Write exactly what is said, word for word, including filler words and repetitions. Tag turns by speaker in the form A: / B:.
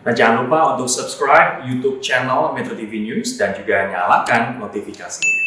A: Nah, jangan lupa untuk subscribe YouTube channel Metro T V News dan juga nyalakan notifikasinya.